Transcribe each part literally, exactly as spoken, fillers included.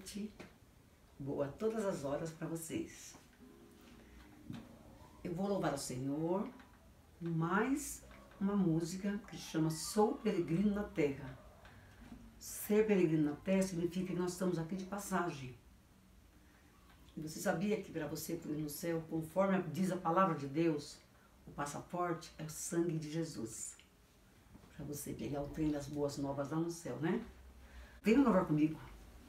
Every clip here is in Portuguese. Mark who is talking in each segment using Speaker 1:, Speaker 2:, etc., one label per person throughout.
Speaker 1: noite, boa todas as horas para vocês. Eu vou louvar o Senhor mais uma música que chama Sou Peregrino na Terra. Ser peregrino na Terra significa que nós estamos aqui de passagem. E você sabia que para você ir no céu, conforme diz a palavra de Deus, o passaporte é o sangue de Jesus. Para você pegar o trem das boas novas lá no céu, né? Venha louvar comigo.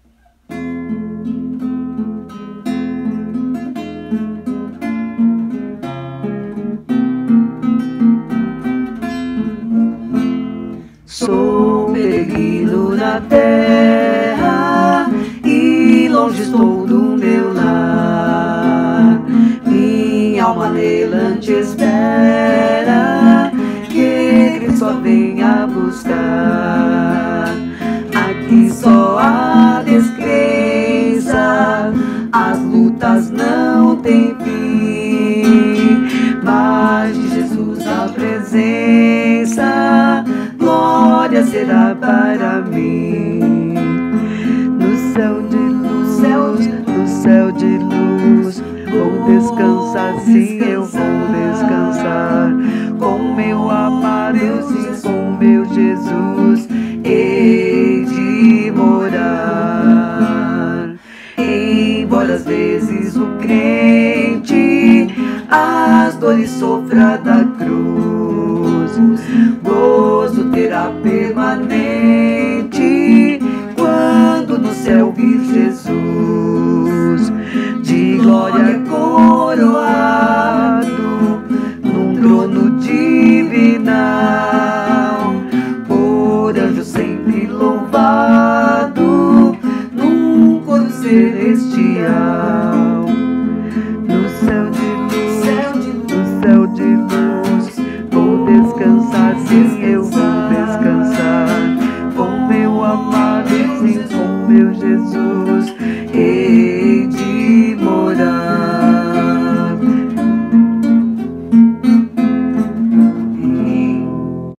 Speaker 2: Sou peregrino na terra e longe estou do meu lar. Minha alma anelante espera que Cristo a venha buscar. Aqui só há descrença, as lutas não têm fim, mas de Jesus a presença, glória será para mim. No céu de luz, céu de, no céu de luz, vou descansar, sim, eu vou descansar com meu amado e com meu Jesus, hei de morar. Embora às vezes o crente as dores sofra da cruz, gozo terá permanente quando no céu vir Jesus, de glória coroar.